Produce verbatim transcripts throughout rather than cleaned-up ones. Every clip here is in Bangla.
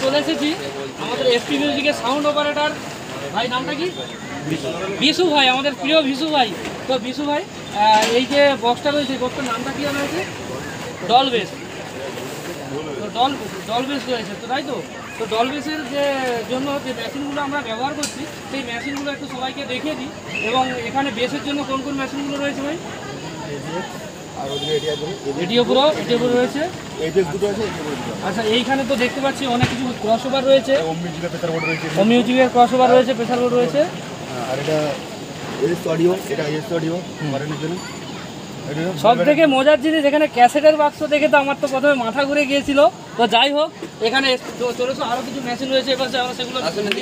চলে এসেছি আমাদের এসপি মিউজিকের সাউন্ড অপারেটর ভাই, নামটা কি? বিশু ভাই, আমাদের প্রিয় বিশু ভাই। তো বিশু ভাই, এই যে বক্সটা রয়েছে, বক্সটার নামটা কি জানা হয়েছে? ডল বেস। তো ডল ডল বেস রয়েছে তো, তাই তো? তো ডল বেসের যে জন্য যে মেশিনগুলো আমরা ব্যবহার করছি, সেই মেশিনগুলো একটু সবাইকে দেখিয়ে দিই। এবং এখানে বেসের জন্য কোন কোন মেশিনগুলো রয়েছে ভাই? এটিও পুরো এটিও পুরো রয়েছে। আচ্ছা, এইখানে তো দেখতে পাচ্ছি অনেক কিছু ক্রস ওভার রয়েছে, হোম মিউজিকের ক্রস ওভার রয়েছে, প্রেসার বোর্ড রয়েছে। আর এটা এস অডিও, এটা এস অডিও বাড়ানোর জন্য। সব থেকে মজার জিনিস, এখানে ক্যাসেটের বাক্স দেখে তো আমার তো প্রথমে মাথা ঘুরে গিয়েছিল। তো যাই হোক, এখানে চলেছো আরও কিছু মেশিন রয়েছে, এবার আমরা সেগুলো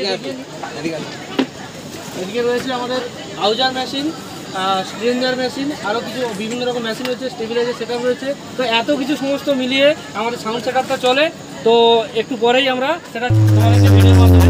এদিকে রয়েছে আমাদের আউজার মেশিন, স্ট্রেঞ্জার মেশিন, আরও কিছু বিভিন্ন রকম মেশিন রয়েছে, স্টেবিলাইজার সেট আপ রয়েছে। তো এত কিছু সমস্ত মিলিয়ে আমাদের সাউন্ড সেট আপটা চলে। তো একটু পরেই আমরা সেটা তোমাদেরকে ভিডিওর মাধ্যমে